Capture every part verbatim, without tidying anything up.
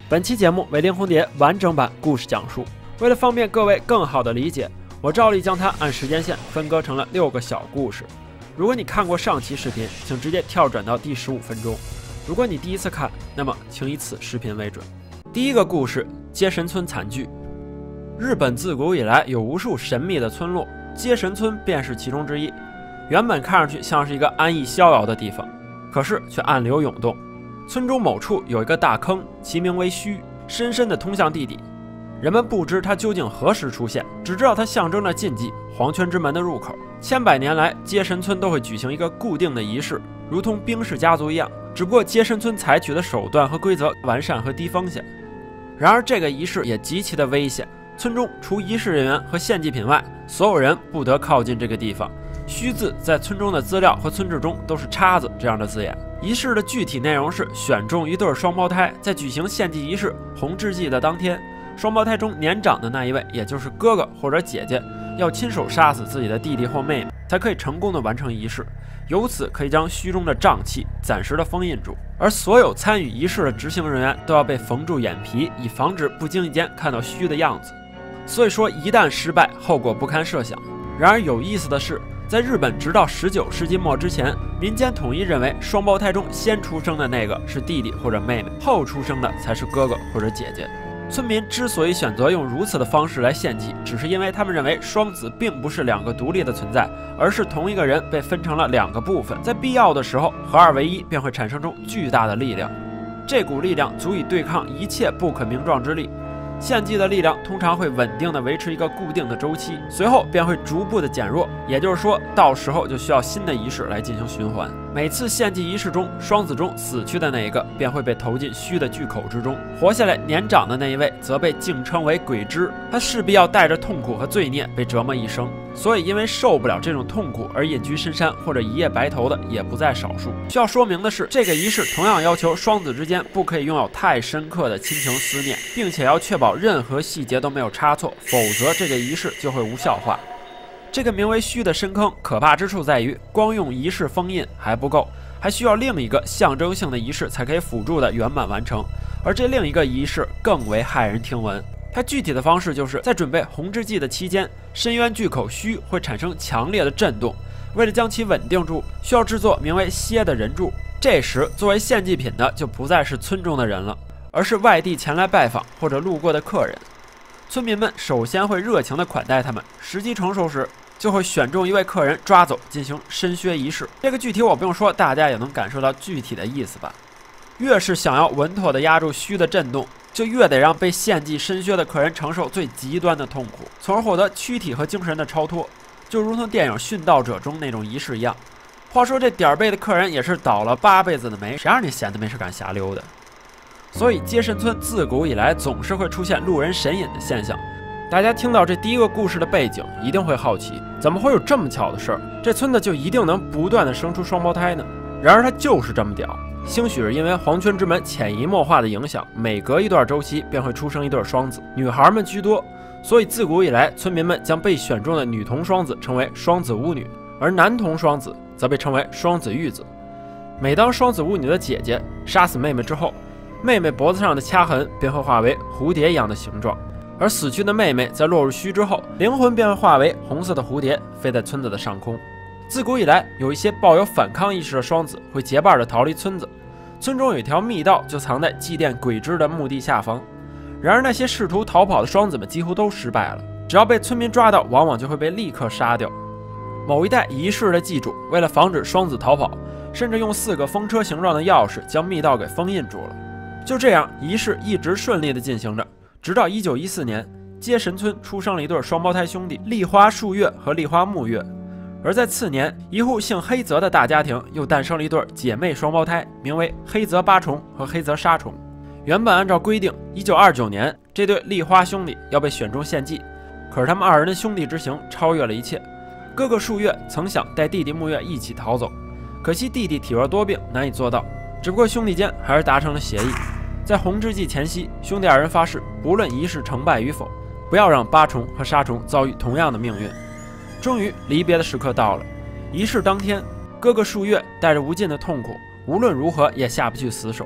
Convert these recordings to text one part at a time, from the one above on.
本期节目为林红蝶完整版故事讲述，为了方便各位更好的理解，我照例将它按时间线分割成了六个小故事。如果你看过上期视频，请直接跳转到第十五分钟；如果你第一次看，那么请以此视频为准。第一个故事：接神村惨剧。日本自古以来有无数神秘的村落，接神村便是其中之一。原本看上去像是一个安逸逍遥的地方，可是却暗流涌动。村中某处有一个大坑，其名为虚，深深地通向地底。人们不知它究竟何时出现，只知道它象征着禁忌，黄泉之门的入口。千百年来，接神村都会举行一个固定的仪式，如同兵士家族一样，只不过接神村采取的手段和规则完善和低风险。然而这个仪式也极其的危险，村中除仪式人员和献祭品外，所有人不得靠近这个地方。虚字在村中的资料和村志中都是叉子这样的字眼。仪式的具体内容是选中一对双胞胎，在举行献祭仪式红之祭的当天，双胞胎中年长的那一位，也就是哥哥或者姐姐，要亲手杀死自己的弟弟或妹妹，才可以成功的完成仪式，由此可以将虚中的瘴气暂时的封印住。而所有参与仪式的执行人员都要被缝住眼皮，以防止不经意间看到虚的样子。所以说一旦失败，后果不堪设想。然而有意思的是，在日本直到十九世纪末之前，民间统一认为双胞胎中先出生的那个是弟弟或者妹妹，后出生的才是哥哥或者姐姐。村民之所以选择用如此的方式来献祭，只是因为他们认为双子并不是两个独立的存在，而是同一个人被分成了两个部分，在必要的时候合二为一，便会产生出巨大的力量。这股力量足以对抗一切不可名状之力。献祭的力量通常会稳定的维持一个固定的周期，随后便会逐步的减弱，也就是说，到时候就需要新的仪式来进行循环。每次献祭仪式中，双子中死去的那一个便会被投进虚的巨口之中，活下来年长的那一位则被敬称为鬼之，他势必要带着痛苦和罪孽被折磨一生。所以因为受不了这种痛苦而隐居深山或者一夜白头的也不在少数。需要说明的是，这个仪式同样要求双子之间不可以拥有太深刻的亲情思念，并且要确保任何细节都没有差错，否则这个仪式就会无效化。这个名为虚的深坑可怕之处在于，光用仪式封印还不够，还需要另一个象征性的仪式才可以辅助的圆满完成。而这另一个仪式更为骇人听闻，它具体的方式就是在准备红之祭的期间，深渊巨口虚会产生强烈的震动，为了将其稳定住，需要制作名为蝎的人柱。这时作为献祭品的就不再是村中的人了，而是外地前来拜访或者路过的客人。村民们首先会热情地款待他们，时机成熟时就会选中一位客人抓走进行深靴仪式。这个具体我不用说，大家也能感受到具体的意思吧。越是想要稳妥地压住虚的震动，就越得让被献祭深靴的客人承受最极端的痛苦，从而获得躯体和精神的超脱，就如同电影《殉道者》中那种仪式一样。话说这点儿背的客人也是倒了八辈子的霉，谁让你闲的没事敢瞎溜达？所以接神村自古以来总是会出现路人神隐的现象。大家听到这第一个故事的背景，一定会好奇，怎么会有这么巧的事儿？这村子就一定能不断的生出双胞胎呢？然而它就是这么屌。兴许是因为黄泉之门潜移默化的影响，每隔一段周期便会出生一对双子，女孩们居多，所以自古以来村民们将被选中的女童双子称为双子巫女，而男童双子则被称为双子玉子。每当双子巫女的姐姐杀死妹妹之后，妹妹脖子上的掐痕便会化为蝴蝶一样的形状，而死去的妹妹在落入虚之后，灵魂便会化为红色的蝴蝶，飞在村子的上空。自古以来，有一些抱有反抗意识的双子会结伴的逃离村子，村中有一条密道就藏在祭奠鬼之的墓地下方。然而那些试图逃跑的双子们几乎都失败了，只要被村民抓到，往往就会被立刻杀掉。某一代仪式的祭主为了防止双子逃跑，甚至用四个风车形状的钥匙将密道给封印住了。就这样，仪式一直顺利地进行着，直到一九一四年，接神村出生了一对双胞胎兄弟立花树月和立花木月。而在次年，一户姓黑泽的大家庭又诞生了一对姐妹双胞胎，名为黑泽八重和黑泽沙重。原本按照规定，一九二九年这对立花兄弟要被选中献祭，可是他们二人的兄弟之情超越了一切。哥哥树月曾想带弟弟木月一起逃走，可惜弟弟体弱多病，难以做到。只不过兄弟间还是达成了协议，在红之祭前夕，兄弟二人发誓，不论仪式成败与否，不要让八重和沙重遭遇同样的命运。终于，离别的时刻到了。仪式当天，哥哥树月带着无尽的痛苦，无论如何也下不去死手。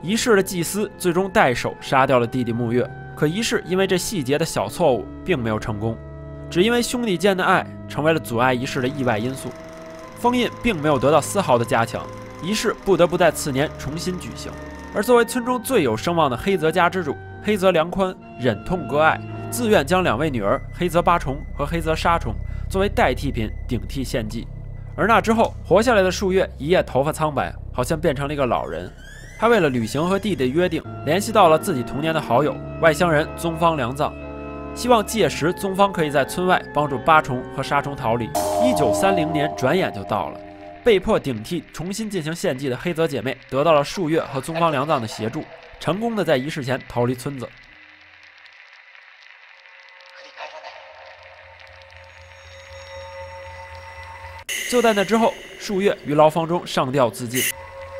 仪式的祭司最终带手杀掉了弟弟沐月，可仪式因为这细节的小错误，并没有成功，只因为兄弟间的爱成为了阻碍仪式的意外因素。封印并没有得到丝毫的加强，仪式不得不在次年重新举行。而作为村中最有声望的黑泽家之主，黑泽良宽忍痛割爱，自愿将两位女儿黑泽八重和黑泽沙重作为代替品顶替献祭。而那之后，活下来的树月一夜头发苍白，好像变成了一个老人。他为了履行和弟弟的约定，联系到了自己童年的好友外乡人宗方良藏，希望届时宗方可以在村外帮助八重和沙重逃离。一九三零年转眼就到了，被迫顶替重新进行献祭的黑泽姐妹得到了树月和宗方良藏的协助，成功的在仪式前逃离村子。就在那之后，树月于牢房中上吊自尽。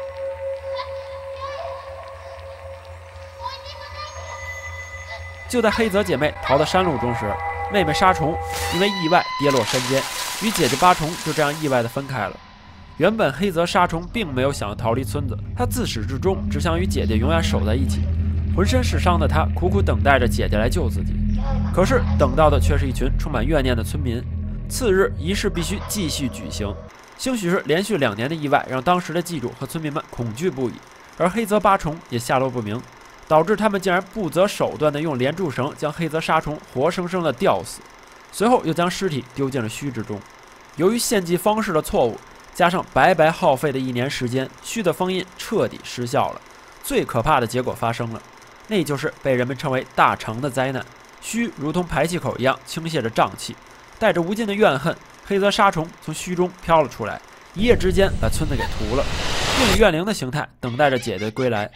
就在黑泽姐妹逃到山路中时，妹妹沙虫因为意外跌落山间，与姐姐八重就这样意外的分开了。原本黑泽沙虫并没有想要逃离村子，他自始至终只想与姐姐永远守在一起。浑身是伤的他苦苦等待着姐姐来救自己，可是等到的却是一群充满怨念的村民。次日，仪式必须继续举行。兴许是连续两年的意外让当时的祭主和村民们恐惧不已，而黑泽八重也下落不明，导致他们竟然不择手段地用连柱绳将黑泽沙虫活生生地吊死，随后又将尸体丢进了墟之中。由于献祭方式的错误，加上白白耗费的一年时间，虚的封印彻底失效了。最可怕的结果发生了，那就是被人们称为大成的灾难。虚如同排气口一样倾泻着瘴气，带着无尽的怨恨，黑泽沙虫从虚中飘了出来，一夜之间把村子给屠了，并以怨灵的形态等待着姐姐的归来。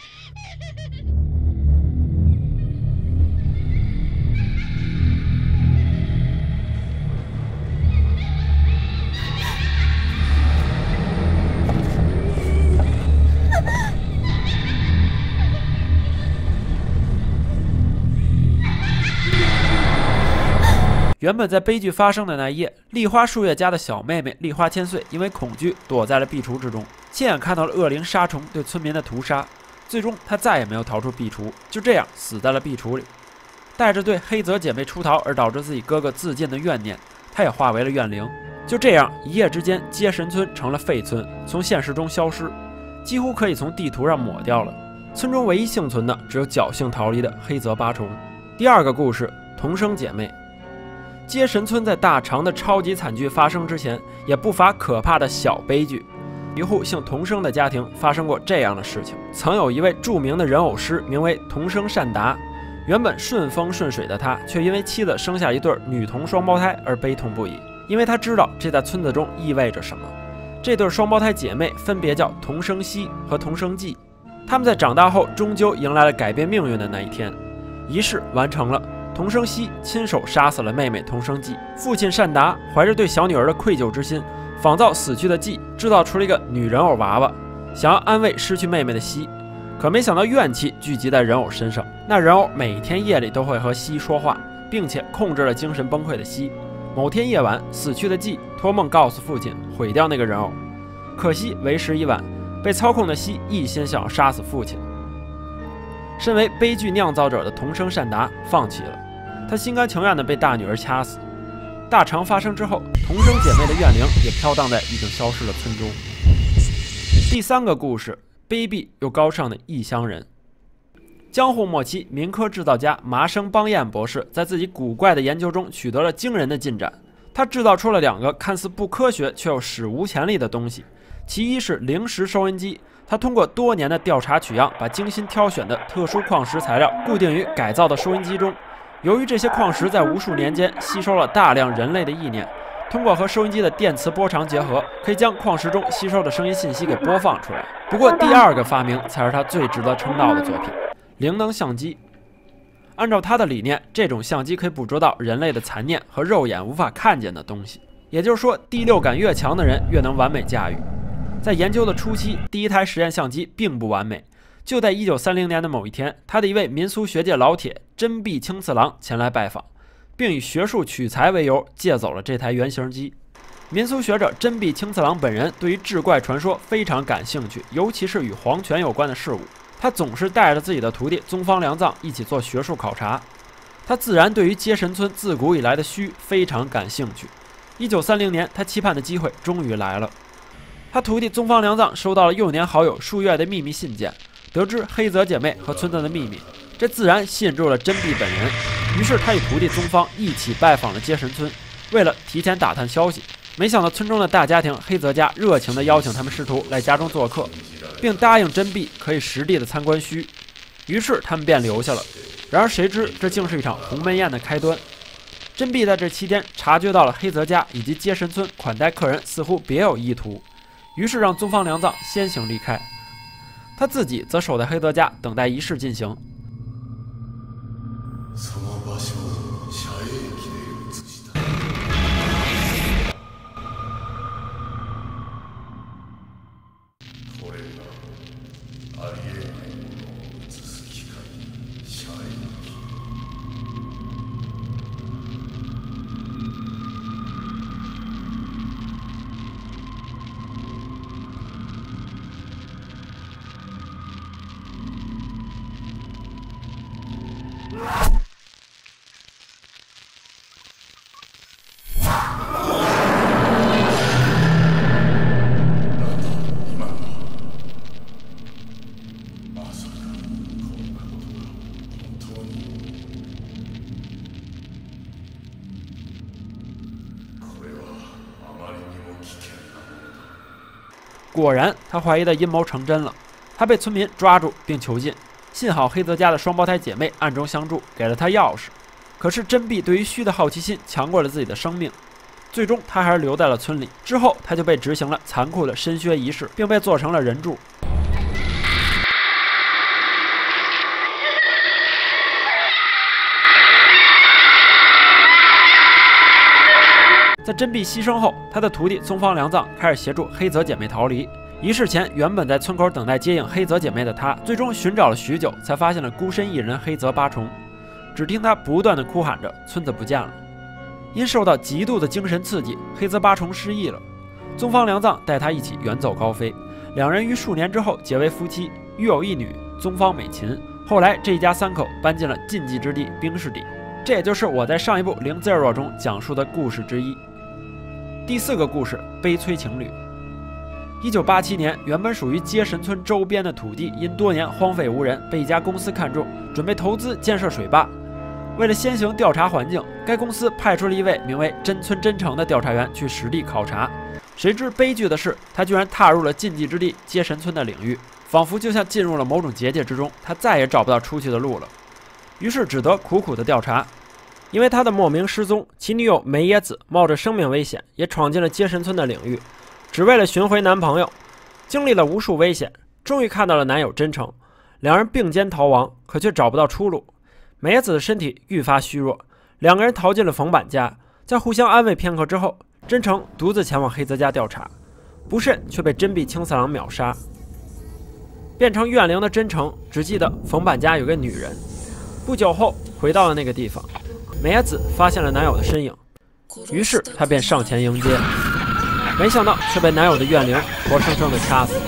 原本在悲剧发生的那一夜，立花树叶家的小妹妹立花千岁因为恐惧躲在了壁橱之中，亲眼看到了恶灵沙虫对村民的屠杀，最终她再也没有逃出壁橱，就这样死在了壁橱里。带着对黑泽姐妹出逃而导致自己哥哥自尽的怨念，她也化为了怨灵。就这样，一夜之间，接神村成了废村，从现实中消失，几乎可以从地图上抹掉了。村中唯一幸存的只有侥幸逃离的黑泽八重。第二个故事，同生姐妹。接神村在大长的超级惨剧发生之前，也不乏可怕的小悲剧。一户姓同生的家庭发生过这样的事情：曾有一位著名的人偶师，名为同生善达。原本顺风顺水的他，却因为妻子生下一对女童双胞胎而悲痛不已，因为他知道这在村子中意味着什么。这对双胞胎姐妹分别叫同生希和同生纪。他们在长大后，终究迎来了改变命运的那一天。仪式完成了。同生希亲手杀死了妹妹同生纪，父亲善达怀着对小女儿的愧疚之心，仿造死去的纪，制造出了一个女人偶娃娃，想要安慰失去妹妹的希。可没想到怨气聚集在人偶身上，那人偶每天夜里都会和希说话，并且控制了精神崩溃的希。某天夜晚，死去的纪托梦告诉父亲毁掉那个人偶，可惜为时已晚，被操控的希一心想要杀死父亲。身为悲剧酿造者的同生善达放弃了。他心甘情愿地被大女儿掐死。大长发生之后，同生姐妹的怨灵也飘荡在已经消失的村中。第三个故事，卑鄙又高尚的异乡人。江户末期，民科制造家麻生邦彦博士在自己古怪的研究中取得了惊人的进展。他制造出了两个看似不科学却又史无前例的东西，其一是零时收音机。他通过多年的调查取样，把精心挑选的特殊矿石材料固定于改造的收音机中。由于这些矿石在无数年间吸收了大量人类的意念，通过和收音机的电磁波长结合，可以将矿石中吸收的声音信息给播放出来。不过，第二个发明才是他最值得称道的作品——灵能相机。按照他的理念，这种相机可以捕捉到人类的残念和肉眼无法看见的东西，也就是说，第六感越强的人越能完美驾驭。在研究的初期，第一台实验相机并不完美。就在一九三零年的某一天，他的一位民俗学界老铁真壁清次郎前来拜访，并以学术取材为由借走了这台原型机。民俗学者真壁清次郎本人对于志怪传说非常感兴趣，尤其是与黄泉有关的事物。 他总是带着自己的徒弟宗方良藏一起做学术考察。他自然对于接神村自古以来的虚非常感兴趣。一九三零年，他期盼的机会终于来了。他徒弟宗方良藏收到了幼年好友树月的秘密信件，得知黑泽姐妹和村子的秘密，这自然吸引住了真壁本人。于是他与徒弟宗方一起拜访了接神村，为了提前打探消息。没想到村中的大家庭黑泽家热情地邀请他们师徒来家中做客，并答应真壁可以实地的参观虚。于是他们便留下了。然而谁知这竟是一场鸿门宴的开端。真壁在这期间察觉到了黑泽家以及接神村款待客人似乎别有意图，于是让宗方良藏先行离开，他自己则守在黑泽家等待仪式进行。果然，他怀疑的阴谋成真了。他被村民抓住并囚禁，幸好黑泽家的双胞胎姐妹暗中相助，给了他钥匙。可是真壁对于虚的好奇心强过了自己的生命，最终他还是留在了村里。之后，他就被执行了残酷的身削仪式，并被做成了人柱。在真壁牺牲后，他的徒弟宗方良藏开始协助黑泽姐妹逃离。仪式前，原本在村口等待接应黑泽姐妹的他，最终寻找了许久，才发现了孤身一人黑泽八重。只听他不断的哭喊着：“村子不见了！”因受到极度的精神刺激，黑泽八重失忆了。宗方良藏带他一起远走高飞，两人于数年之后结为夫妻，育有一女宗方美琴。后来，这一家三口搬进了禁忌之地冰室底，这也就是我在上一部《零 Zero》中讲述的故事之一。第四个故事：悲催情侣。一九八七年，原本属于接神村周边的土地，因多年荒废无人，被一家公司看中，准备投资建设水坝。为了先行调查环境，该公司派出了一位名为真村真诚的调查员去实地考察。谁知悲剧的是，他居然踏入了禁忌之地接神村的领域，仿佛就像进入了某种结界之中，他再也找不到出去的路了。于是只得苦苦的调查。因为他的莫名失踪，其女友梅野子冒着生命危险，也闯进了接神村的领域，只为了寻回男朋友。经历了无数危险，终于看到了男友真诚，两人并肩逃亡，可却找不到出路。梅野子的身体愈发虚弱，两个人逃进了冯坂家，在互相安慰片刻之后，真诚独自前往黑泽家调查，不慎却被真壁青四郎秒杀。变成怨灵的真诚只记得冯坂家有个女人，不久后回到了那个地方。梅野子发现了男友的身影，于是她便上前迎接，没想到却被男友的怨灵活生生的掐死。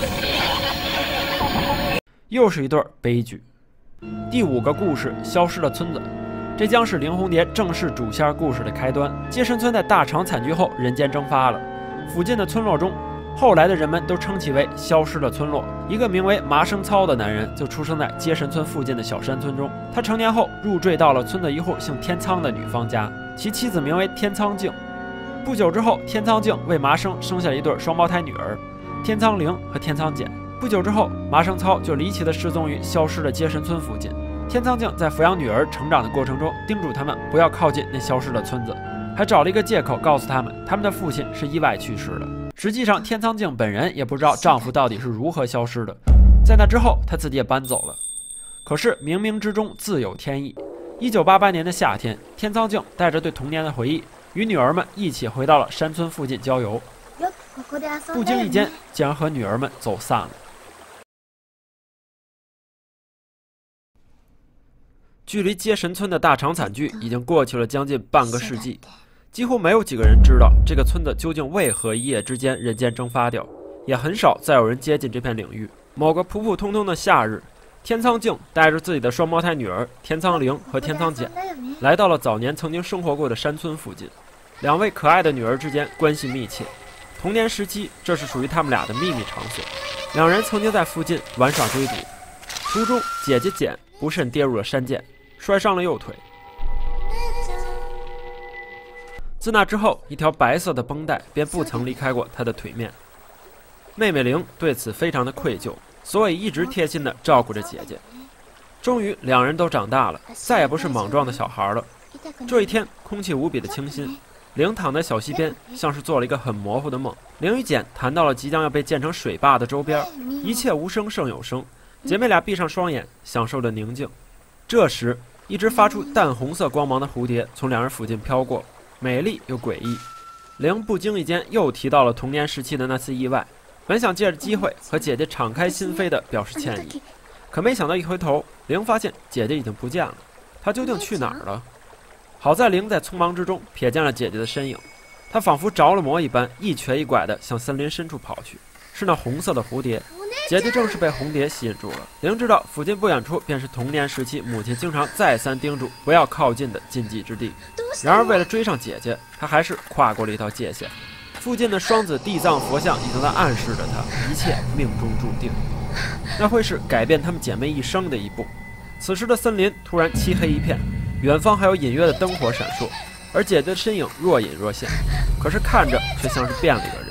又是一对悲剧。第五个故事：消失的村子。这将是灵红蝶正式主线故事的开端。接神村在大肠惨剧后人间蒸发了，附近的村落中，后来的人们都称其为消失的村落。一个名为麻生操的男人就出生在接神村附近的小山村中。他成年后入赘到了村子一户姓天仓的女方家，其妻子名为天仓静。不久之后，天仓静为麻生生下了一对双胞胎女儿，天仓绫和天仓简。不久之后，麻生操就离奇的失踪于消失的接神村附近。天仓静在抚养女儿成长的过程中，叮嘱他们不要靠近那消失的村子，还找了一个借口告诉他们，他们的父亲是意外去世的。实际上，天仓静本人也不知道丈夫到底是如何消失的。在那之后，她自己也搬走了。可是冥冥之中自有天意。一九八八年的夏天，天仓静带着对童年的回忆，与女儿们一起回到了山村附近郊游。不经意间，竟然和女儿们走散了。距离接神村的大肠惨剧已经过去了将近半个世纪，几乎没有几个人知道这个村子究竟为何一夜之间人间蒸发掉，也很少再有人接近这片领域。某个普普通通的夏日， 天苍镜带着自己的双胞胎女儿天苍灵和天苍简，来到了早年曾经生活过的山村附近。两位可爱的女儿之间关系密切，童年时期这是属于他们俩的秘密场所。两人曾经在附近玩耍追逐，途中姐姐简不慎跌入了山涧，摔伤了右腿。自那之后，一条白色的绷带便不曾离开过她的腿面。妹妹灵对此非常的愧疚，所以一直贴心地照顾着姐姐。终于，两人都长大了，再也不是莽撞的小孩了。这一天，空气无比的清新，灵躺在小溪边，像是做了一个很模糊的梦。灵与简谈到了即将要被建成水坝的周边，一切无声胜有声。姐妹俩闭上双眼，享受着宁静。这时，一只发出淡红色光芒的蝴蝶从两人附近飘过，美丽又诡异。灵不经意间又提到了童年时期的那次意外。本想借着机会和姐姐敞开心扉地表示歉意，可没想到一回头，灵发现姐姐已经不见了，她究竟去哪儿了？好在灵在匆忙之中瞥见了姐姐的身影，她仿佛着了魔一般，一瘸一拐地向森林深处跑去。是那红色的蝴蝶，姐姐正是被红蝶吸引住了。灵知道附近不远处便是童年时期母亲经常再三叮嘱不要靠近的禁忌之地。然而为了追上姐姐，她还是跨过了一道界限。附近的双子地藏佛像已经在暗示着她，一切命中注定，那会是改变她们姐妹一生的一步。此时的森林突然漆黑一片，远方还有隐约的灯火闪烁，而姐姐的身影若隐若现，可是看着却像是变了一个人。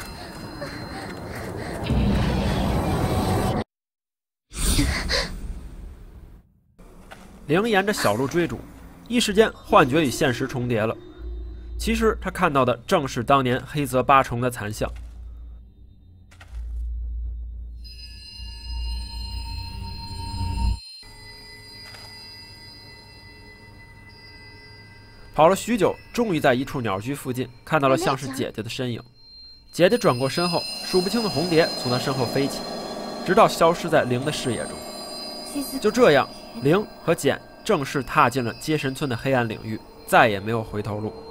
灵沿着小路追逐，一时间幻觉与现实重叠了。其实他看到的正是当年黑泽八重的残像。跑了许久，终于在一处鸟居附近看到了像是姐姐的身影。姐姐转过身后，数不清的红蝶从她身后飞起，直到消失在灵的视野中。就这样，灵和简正式踏进了接神村的黑暗领域，再也没有回头路。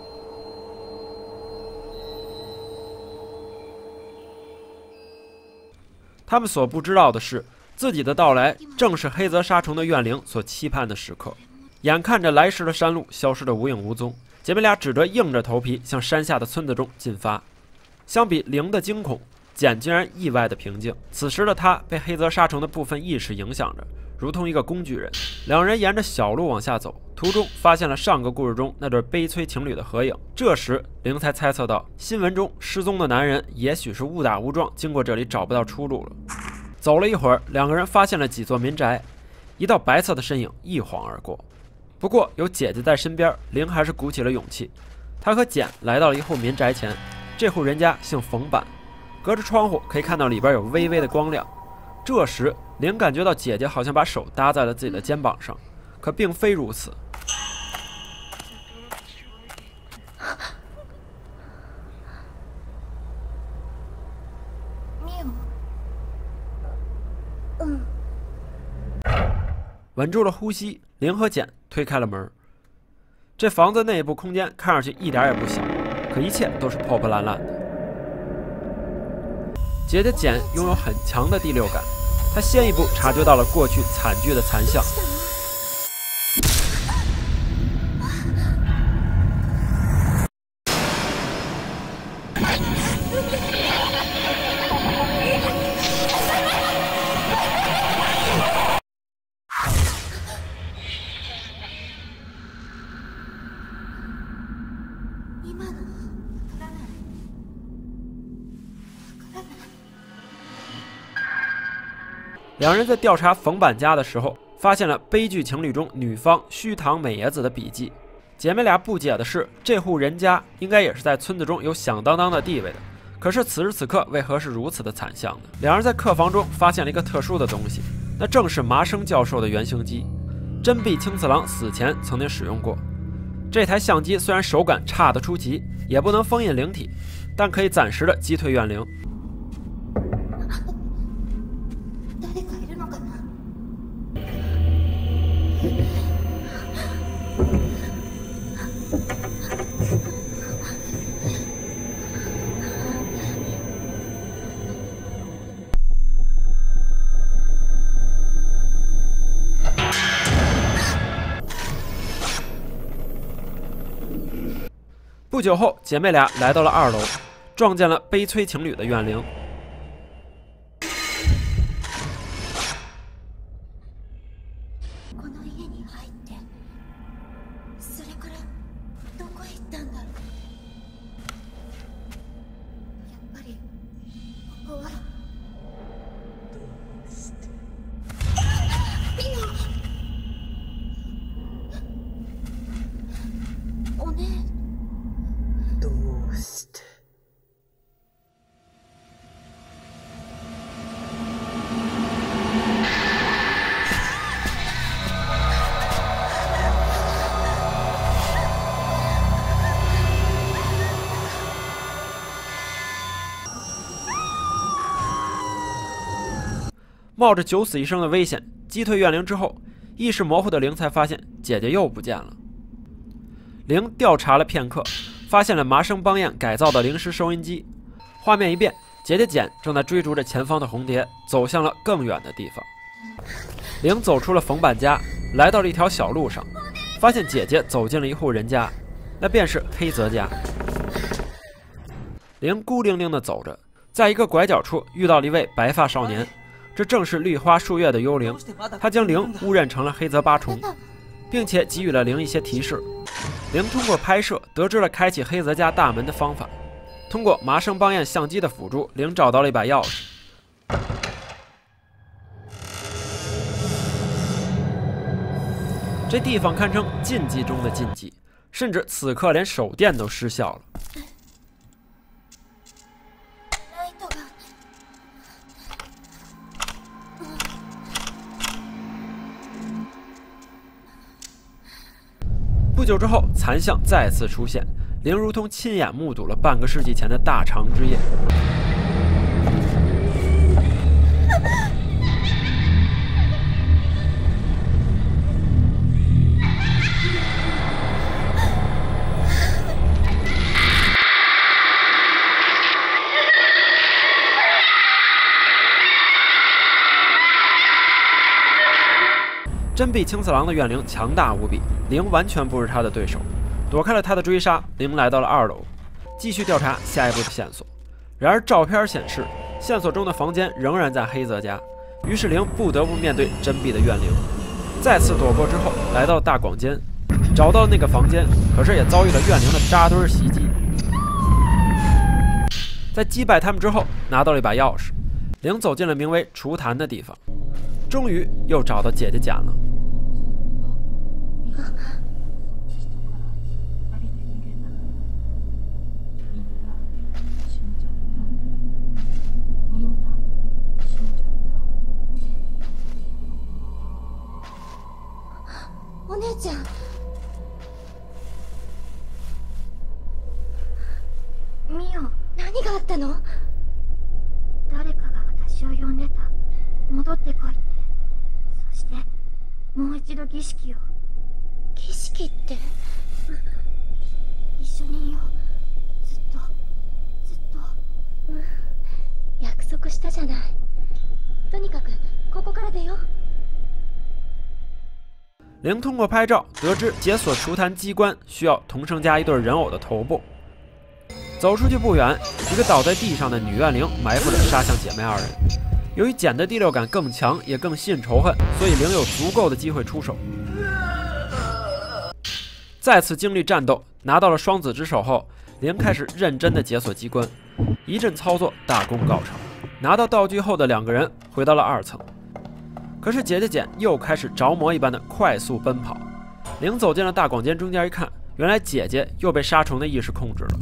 他们所不知道的是，自己的到来正是黑泽沙虫的怨灵所期盼的时刻。眼看着来时的山路消失得无影无踪，姐妹俩只得硬着头皮向山下的村子中进发。相比灵的惊恐，简竟然意外的平静。此时的他被黑泽沙虫的部分意识影响着，如同一个工具人。两人沿着小路往下走，途中发现了上个故事中那对悲催情侣的合影。这时灵才猜测到，新闻中失踪的男人也许是误打误撞经过这里找不到出路了。走了一会儿，两个人发现了几座民宅，一道白色的身影一晃而过。不过有姐姐在身边，灵还是鼓起了勇气。他和简来到了一户民宅前，这户人家姓冯板，隔着窗户可以看到里边有微微的光亮。这时灵感觉到姐姐好像把手搭在了自己的肩膀上，可并非如此。稳住了呼吸，灵和简推开了门。这房子内部空间看上去一点也不小，可一切都是破破烂烂的。姐姐简拥有很强的第六感，她先一步察觉到了过去惨剧的残像。两人在调查冯板家的时候，发现了悲剧情侣中女方须堂美野子的笔记。姐妹俩不解的是，这户人家应该也是在村子中有响当当的地位的，可是此时此刻为何是如此的惨象呢？两人在客房中发现了一个特殊的东西，那正是麻生教授的原型机。真壁青次郎死前曾经使用过这台相机，虽然手感差得出奇，也不能封印灵体，但可以暂时的击退怨灵。 不久后，姐妹俩来到了二楼，撞见了悲催情侣的怨灵。冒着九死一生的危险击退怨灵之后，意识模糊的灵才发现姐姐又不见了。灵调查了片刻，发现了麻生邦彦改造的灵石收音机。画面一变，姐姐简正在追逐着前方的红蝶，走向了更远的地方。灵走出了冯板家，来到了一条小路上，发现姐姐走进了一户人家，那便是黑泽家。灵孤零零地走着，在一个拐角处遇到了一位白发少年。这正是绿花树叶的幽灵，他将灵误认成了黑泽八重，并且给予了灵一些提示。灵通过拍摄得知了开启黑泽家大门的方法，通过麻生邦彦相机的辅助，灵找到了一把钥匙。这地方堪称禁忌中的禁忌，甚至此刻连手电都失效了。不久之后，残像再次出现，灵如同亲眼目睹了半个世纪前的大长之夜。真壁青次郎的怨灵强大无比，灵完全不是他的对手。躲开了他的追杀，灵来到了二楼，继续调查下一步的线索。然而照片显示，线索中的房间仍然在黑泽家，于是灵不得不面对真壁的怨灵。再次躲过之后，来到了大广间，找到了那个房间，可是也遭遇了怨灵的扎堆袭击。在击败他们之后，拿到了一把钥匙，灵走进了名为厨坛的地方，终于又找到姐姐简了。 お姉ちゃん、ミオ、何があったの？誰かが私を呼んでた。戻ってこいって。そしてもう一度儀式を。儀式って？一緒にいよう。ずっとずっと。うん、約束したじゃない。とにかくここから出よう。 灵通过拍照得知解锁厨坛机关需要同生家一对人偶的头部。走出去不远，一个倒在地上的女怨灵埋伏着杀向姐妹二人。由于简的第六感更强，也更吸引仇恨，所以灵有足够的机会出手。再次经历战斗，拿到了双子之手后，灵开始认真的解锁机关，一阵操作大功告成。拿到道具后的两个人回到了二层。可是姐姐简又开始着魔一般的快速奔跑，灵走进了大广间中间一看，原来姐姐又被杀虫的意识控制了。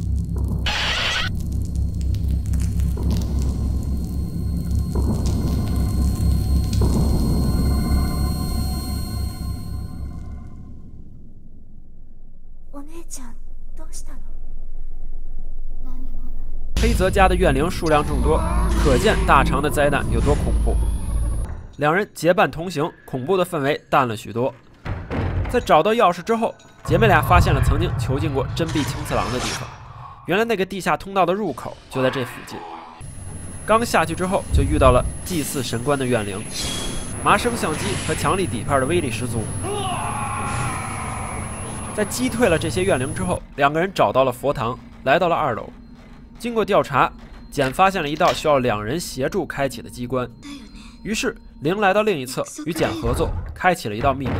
黑泽家的怨灵数量众多，可见大肠的灾难有多恐怖。两人结伴同行，恐怖的氛围淡了许多。在找到钥匙之后，姐妹俩发现了曾经囚禁过真壁青次郎的地方。原来那个地下通道的入口就在这附近。刚下去之后，就遇到了祭祀神官的怨灵。麻生相机和强力底片的威力十足。 在击退了这些怨灵之后，两个人找到了佛堂，来到了二楼。经过调查，简发现了一道需要两人协助开启的机关，于是灵来到另一侧，与简合作，开启了一道密门。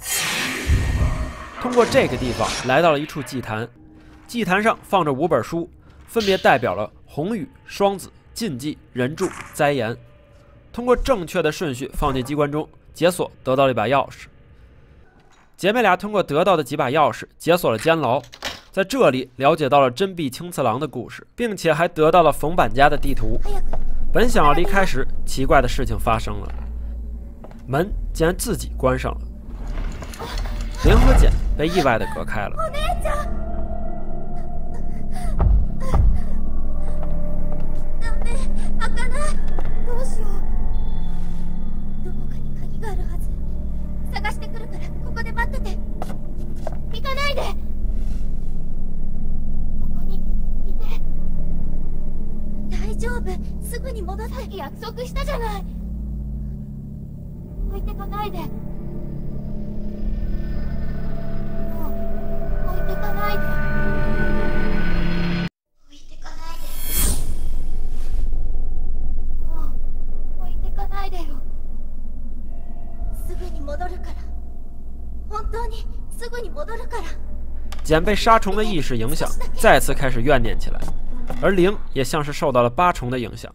通过这个地方，来到了一处祭坛，祭坛上放着五本书，分别代表了红雨、双子、禁忌、人柱、灾言。通过正确的顺序放进机关中，解锁得到了一把钥匙。姐妹俩通过得到的几把钥匙解锁了监牢，在这里了解到了真壁青次郎的故事，并且还得到了冯坂家的地图。本想要离开时，奇怪的事情发生了，门竟然自己关上了。灵和简被意外的隔开了。 すぐに戻って約束したじゃない。置いてかないで。もう置いてかないで。置いてかないで。もう置いてかないでよ。すぐに戻るから。本当にすぐに戻るから。 简被杀虫的意识影响，再次开始怨念起来。而灵也像是受到了八重的影响。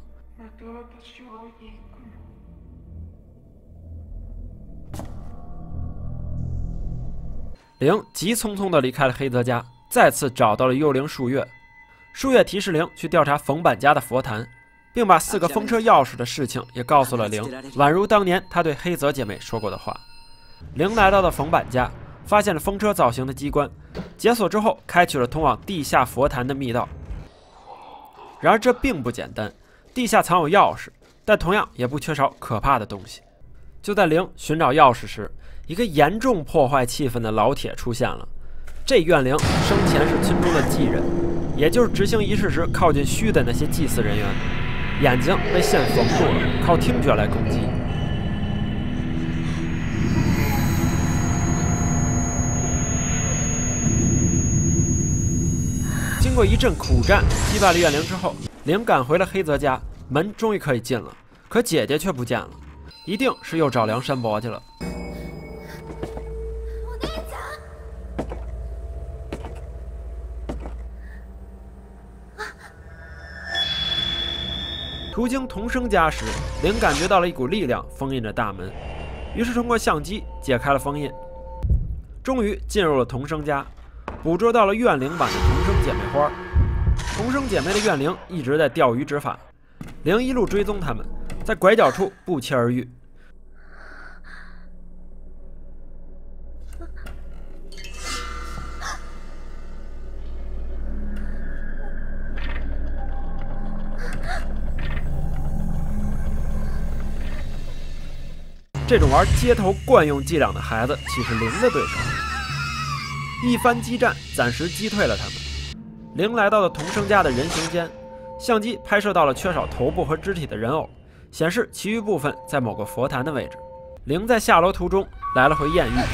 灵急匆匆地离开了黑泽家，再次找到了幽灵树月。树月提示灵去调查冯坂家的佛坛，并把四个风车钥匙的事情也告诉了灵，宛如当年他对黑泽姐妹说过的话。灵来到了冯坂家，发现了风车造型的机关，解锁之后开启了通往地下佛坛的密道。然而这并不简单，地下藏有钥匙，但同样也不缺少可怕的东西。就在灵寻找钥匙时，一个严重破坏气氛的老铁出现了。这怨灵生前是村中的祭人，也就是执行仪式时靠近虚的那些祭祀人员，眼睛被线缝住了，靠听觉来攻击。经过一阵苦战，击败了怨灵之后，灵赶回了黑泽家，门终于可以进了，可姐姐却不见了，一定是又找梁山伯去了。途经童生家时，灵感觉到了一股力量封印着大门，于是通过相机解开了封印，终于进入了童生家，捕捉到了怨灵版的童生姐妹花。童生姐妹的怨灵一直在钓鱼执法，灵一路追踪他们，在拐角处不期而遇。这种玩街头惯用伎俩的孩子岂是灵的对手？一番激战，暂时击退了他们。灵来到了童生家的人形间，相机拍摄到了缺少头部和肢体的人偶，显示其余部分在某个佛坛的位置。灵在下楼途中来了回艳遇，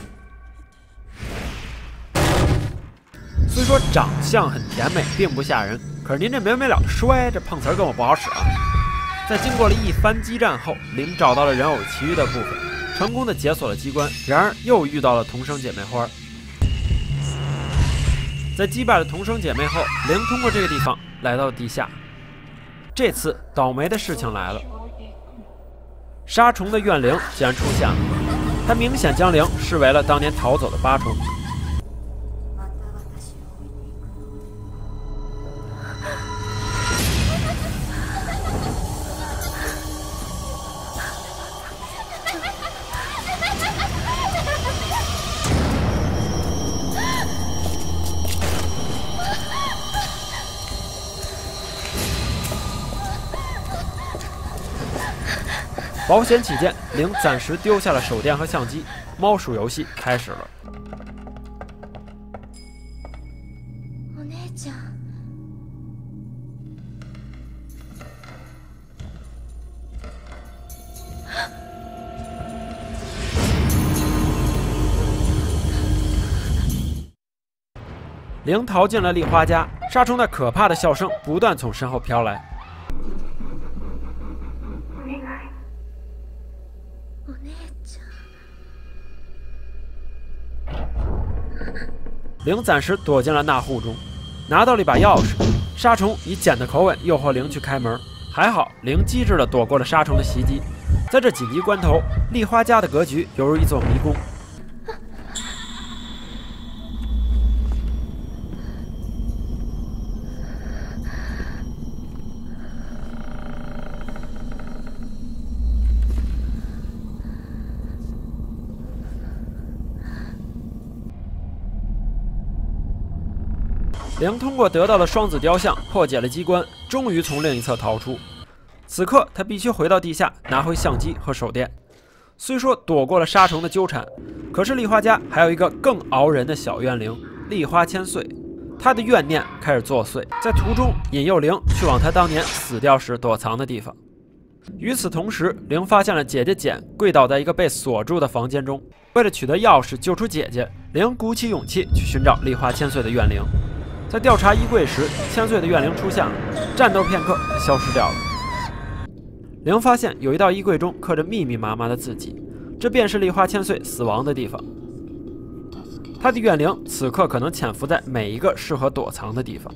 虽说长相很甜美，并不吓人，可是您这没完没了摔，这碰瓷儿跟我不好使啊！在经过了一番激战后，灵找到了人偶其余的部分，成功的解锁了机关。然而又遇到了童生姐妹花。在击败了童生姐妹后，灵通过这个地方来到了地下。这次倒霉的事情来了，杀虫的怨灵竟然出现了，他明显将灵视为了当年逃走的八重。保险起见，灵暂时丢下了手电和相机，猫鼠游戏开始了。 お姉ちゃん。 灵逃进了丽花家，沙虫那可怕的笑声不断从身后飘来。灵暂时躲进了纳户中，拿到了一把钥匙。沙虫以碱的口吻诱惑灵去开门，还好灵机智地躲过了沙虫的袭击。在这紧急关头，丽花家的格局犹如一座迷宫。灵通过得到的双子雕像破解了机关，终于从另一侧逃出。此刻他必须回到地下拿回相机和手电。虽说躲过了沙虫的纠缠，可是丽花家还有一个更熬人的小怨灵丽花千岁，他的怨念开始作祟，在途中引诱灵去往他当年死掉时躲藏的地方。与此同时，灵发现了姐姐简跪倒在一个被锁住的房间中。为了取得钥匙救出姐姐，灵鼓起勇气去寻找丽花千岁的怨灵。在调查衣柜时，千岁的怨灵出现了，战斗片刻，它消失掉了。灵发现有一道衣柜中刻着密密麻麻的字迹，这便是丽花千岁死亡的地方。他的怨灵此刻可能潜伏在每一个适合躲藏的地方。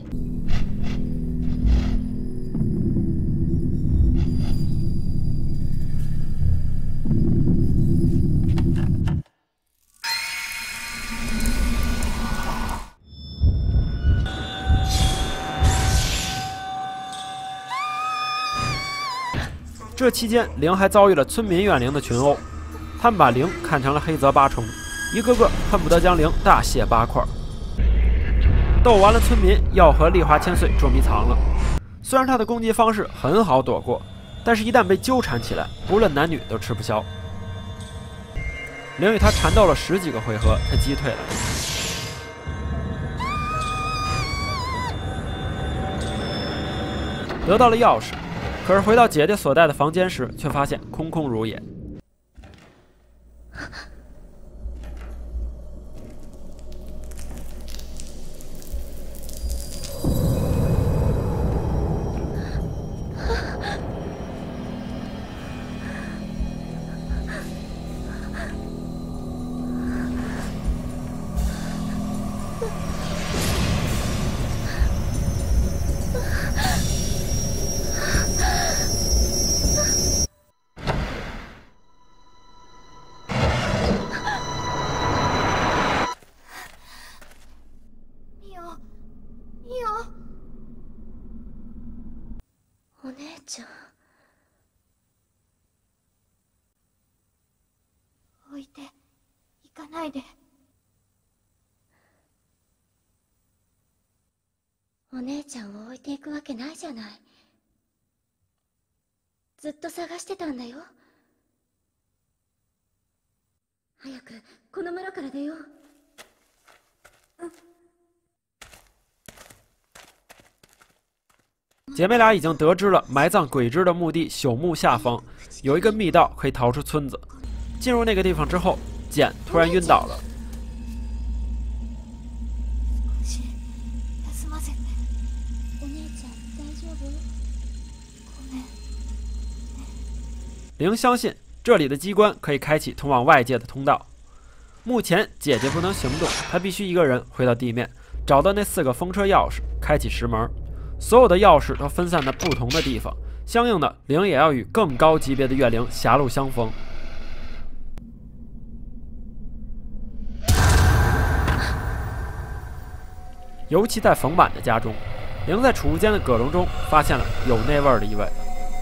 这期间，灵还遭遇了村民怨灵的群殴，他们把灵看成了黑泽八重，一个个恨不得将灵大卸八块。斗完了村民，要和丽花千岁捉迷藏了。虽然他的攻击方式很好躲过，但是一旦被纠缠起来，无论男女都吃不消。灵与他缠斗了十几个回合，他击退了。得到了钥匙。可是回到姐姐所在的房间时，却发现空空如也。 お姉ちゃん、置いて行かないで。お姉ちゃんを置いていくわけないじゃない。ずっと探してたんだよ。早くこの村から出よう。うん。 姐妹俩已经得知了埋葬鬼之的墓地朽木下方有一个密道可以逃出村子。进入那个地方之后，简突然晕倒了。灵相信这里的机关可以开启通往外界的通道。目前姐姐不能行动，她必须一个人回到地面，找到那四个风车钥匙，开启石门。所有的钥匙都分散在不同的地方，相应的，灵也要与更高级别的怨灵狭路相逢。尤其在冯满的家中，灵在储物间的葛笼中发现了有那味儿的异味。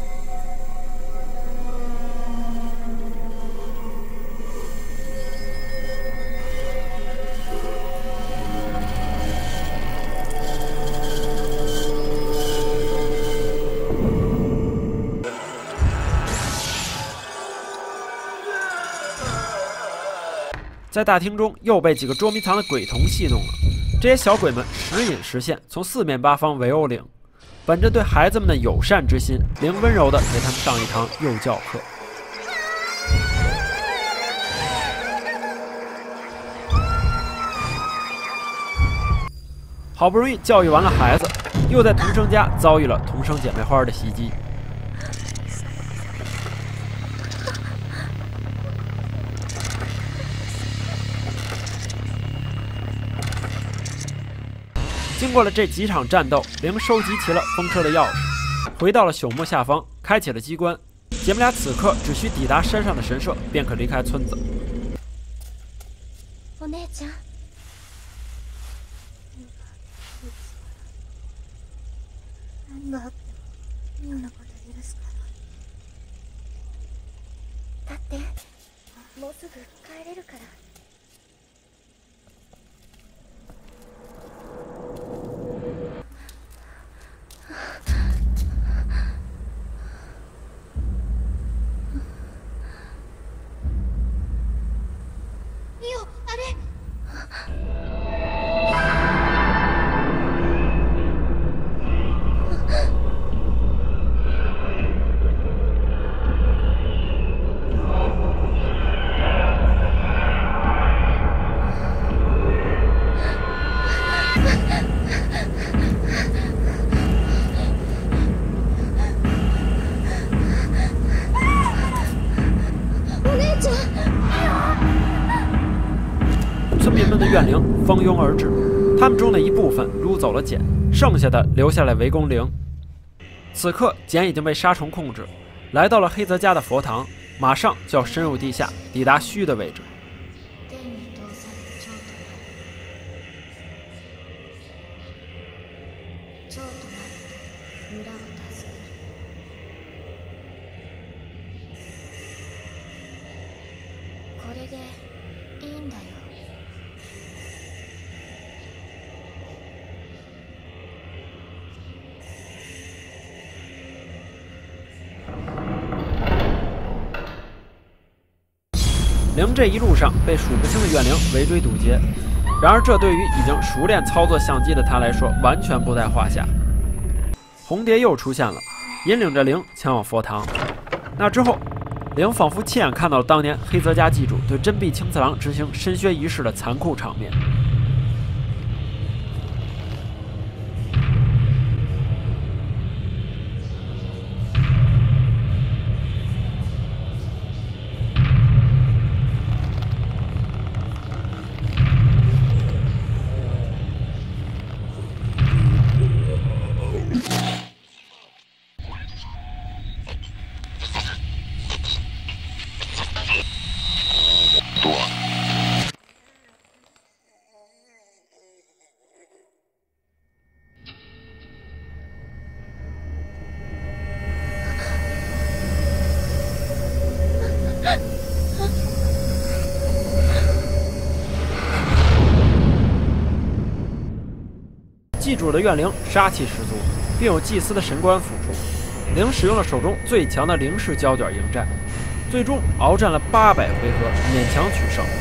在大厅中又被几个捉迷藏的鬼童戏弄了，这些小鬼们时隐时现，从四面八方围殴灵。本着对孩子们的友善之心，灵温柔地给他们上一堂幼教课。 好不容易教育完了孩子，又在同生家遭遇了同生姐妹花的袭击。经过了这几场战斗，灵收集齐了风车的钥匙，回到了朽木下方，开启了机关。姐妹俩此刻只需抵达山上的神社，便可离开村子。 お姉ちゃん。何があってもミオのこと許すから。だってもうすぐ帰れるから。 村民们的怨灵蜂拥而至，他们中的一部分掳走了简，剩下的留下来围攻灵。此刻，简已经被杀虫控制，来到了黑泽家的佛堂，马上就要深入地下，抵达虚的位置。灵这一路上被数不清的怨灵围追堵截，然而这对于已经熟练操作相机的他来说，完全不在话下。红蝶又出现了，引领着灵前往佛堂。那之后，灵仿佛亲眼看到了当年黑泽家祭主对真壁青次郎执行深削仪式的残酷场面。祭主的怨灵杀气十足，并有祭司的神官辅助。灵使用了手中最强的灵式胶卷迎战，最终鏖战了八百回合，勉强取胜。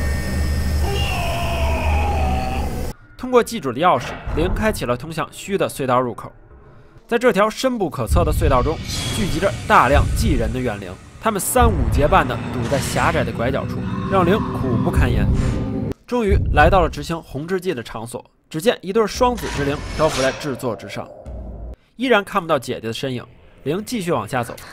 通过祭主的钥匙，灵开启了通向虚的隧道入口。在这条深不可测的隧道中，聚集着大量祭人的怨灵，他们三五结伴地堵在狭窄的拐角处，让灵苦不堪言。终于来到了执行红之祭的场所。只见一对双子之灵漂浮在制作之上，依然看不到姐姐的身影。灵继续往下走。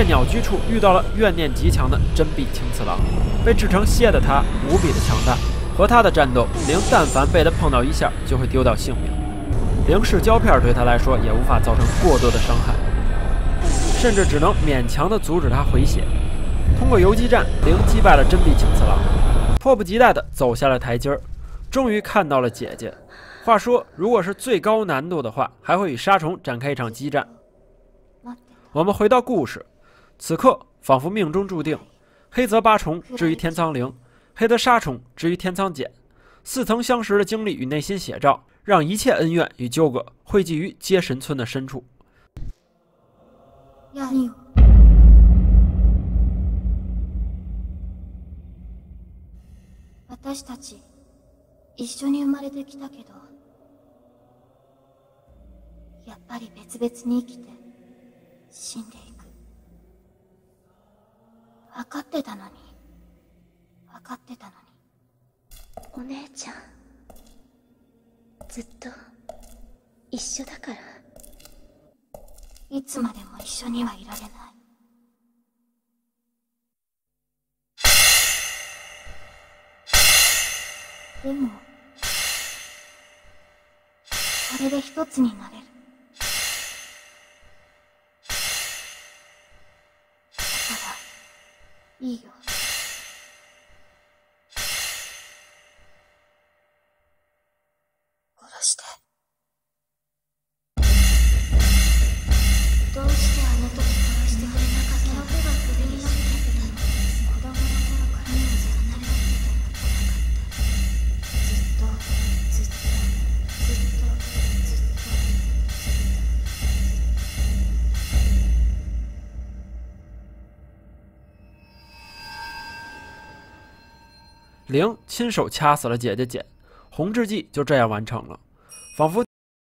在鸟居处遇到了怨念极强的真壁青次郎，被制成蝎的他无比的强大，和他的战斗，灵但凡被他碰到一下就会丢掉性命。灵式胶片对他来说也无法造成过多的伤害，甚至只能勉强的阻止他回血。通过游击战，灵击败了真壁青次郎，迫不及待的走下了台阶儿，终于看到了姐姐。话说，如果是最高难度的话，还会与沙虫展开一场激战。我们回到故事，此刻仿佛命中注定，黑泽八重之于天苍灵，黑泽沙虫之于天苍茧，似曾相识的经历与内心写照，让一切恩怨与纠葛汇集于接神村的深处。 何を私たち一緒に生まれてきたけど、やっぱり別々に生きて死んでいく。分かってたのに、分かってたのに。お姉ちゃん、ずっと一緒だから。いつまでも一緒にはいられない。でも、それで一つになれる。だからいいよ。殺して。どうしてあの時殺してくれなかったの？僕がクビになってた。子供の頃から離れてても来なかった。ずっとずっとずっとずっとずっと。 灵亲手掐死了姐姐简，红之祭就这样完成了，仿佛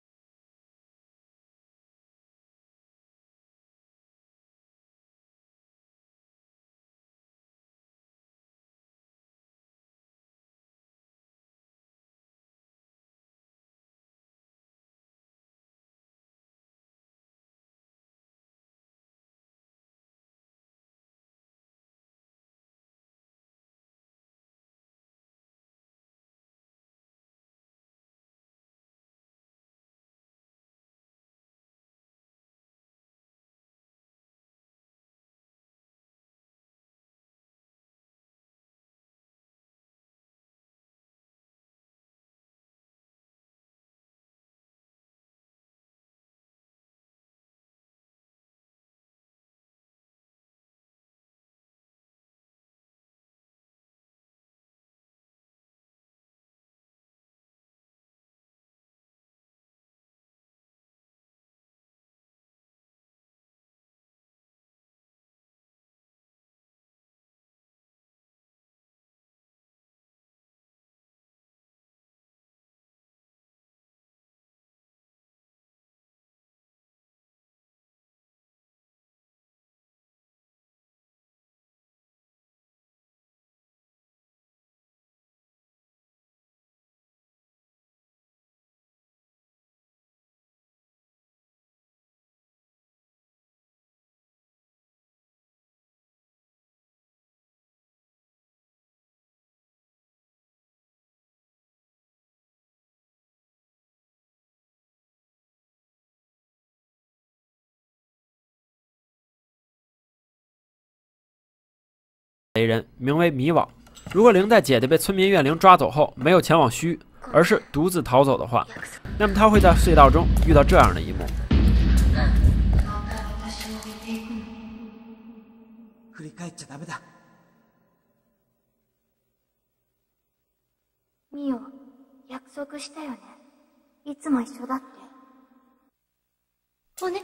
雷人名为迷惘。如果灵在姐姐被村民怨灵抓走后没有前往虚，而是独自逃走的话，那么他会在隧道中遇到这样的一幕。 振り返っちゃダメだ。 ミオ、約束したよね。いつも一緒だって。おね。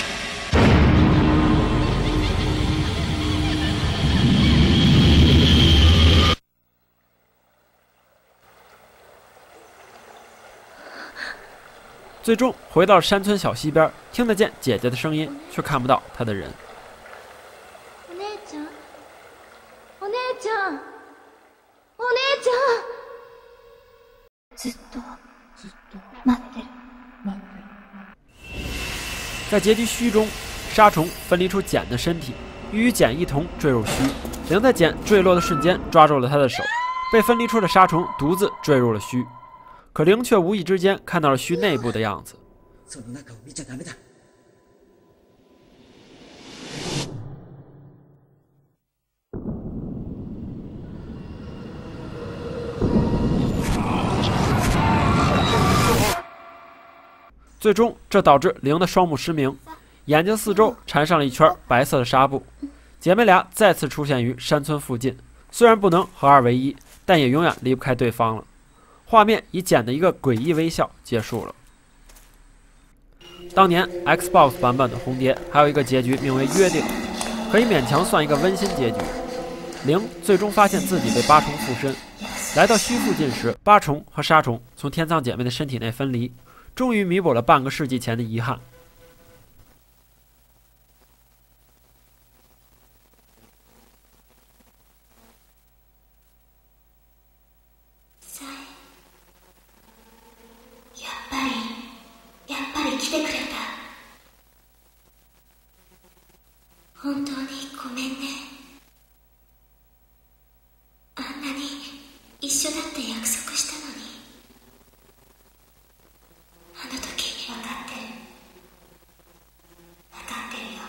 最终回到山村小溪边，听得见姐姐的声音，却看不到她的人。 お姉ちゃん、お姉ちゃん、お姉ちゃん。ずっとずっと待ってる。待ってる。 在结局虚中，沙虫分离出茧的身体， 欲与茧一同坠入虚。灵在茧坠落的瞬间抓住了他的手，被分离出的沙虫独自坠入了虚。可灵却无意之间看到了虚内部的样子。 その中を見ちゃダメだ。 最终，这导致灵的双目失明，眼睛四周缠上了一圈白色的纱布。姐妹俩再次出现于山村附近，虽然不能合二为一，但也永远离不开对方了。画面以简的一个诡异微笑结束了。当年 Xbox 版本的红蝶还有一个结局名为约定，可以勉强算一个温馨结局。灵最终发现自己被八重附身，来到虚附近时，八重和沙虫从天苍姐妹的身体内分离，终于弥补了半个世纪前的遗憾。 やっぱり、やっぱり来てくれた。本当にごめんね。あんなに一緒だって約束したのに。あの時分かってる。分かってるよ。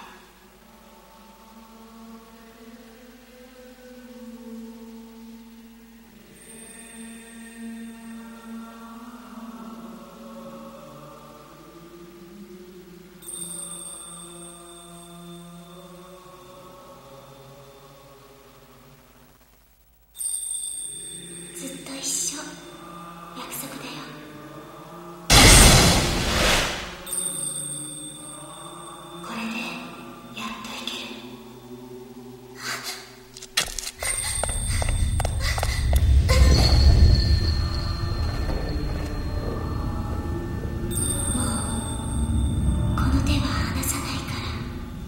ずっと一緒。約束だよ。これでやっといける。もうこの手は離さないから。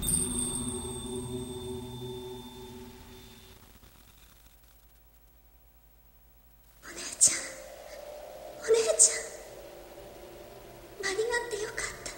お姉ちゃん、お姉ちゃん、間に合ってよかった。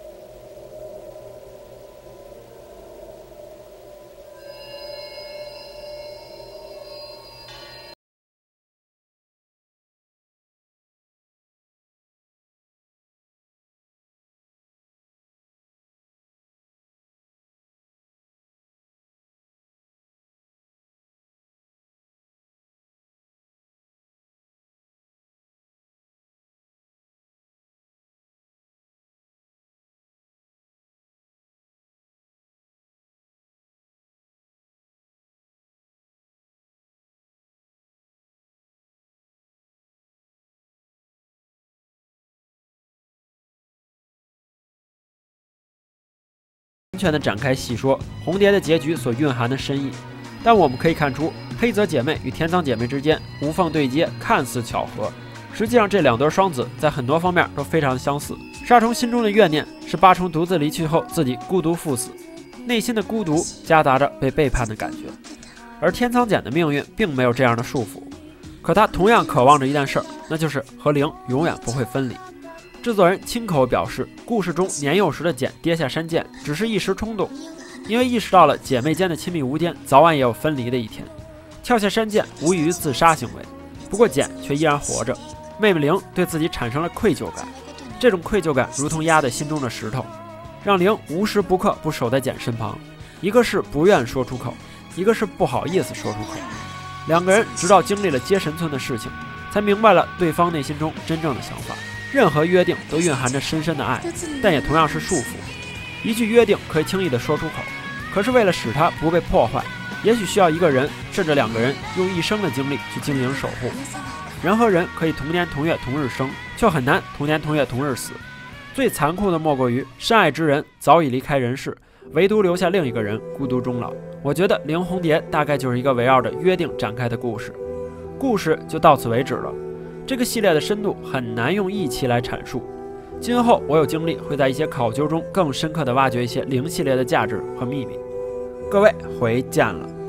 完全的展开细说红蝶的结局所蕴含的深意，但我们可以看出黑泽姐妹与天苍姐妹之间无缝对接，看似巧合，实际上这两对双子在很多方面都非常相似。沙虫心中的怨念是八重独自离去后自己孤独赴死，内心的孤独夹杂着被背叛的感觉，而天苍茧的命运并没有这样的束缚，可他同样渴望着一件事儿，那就是和灵永远不会分离。制作人亲口表示，故事中年幼时的茧跌下山涧只是一时冲动，因为意识到了姐妹间的亲密无间早晚也有分离的一天，跳下山涧无异于自杀行为。不过茧却依然活着，妹妹灵对自己产生了愧疚感，这种愧疚感如同压在心中的石头，让灵无时不刻不守在茧身旁。一个是不愿说出口，一个是不好意思说出口。两个人直到经历了接神村的事情，才明白了对方内心中真正的想法。任何约定都蕴含着深深的爱，但也同样是束缚。一句约定可以轻易地说出口，可是为了使它不被破坏，也许需要一个人甚至两个人用一生的精力去经营守护。人和人可以同年同月同日生，却很难同年同月同日死。最残酷的莫过于深爱之人早已离开人世，唯独留下另一个人孤独终老。我觉得《灵红蝶》大概就是一个围绕着约定展开的故事，故事就到此为止了。这个系列的深度很难用一期来阐述，今后我有精力会在一些考究中更深刻地挖掘一些灵系列的价值和秘密。各位，回见了。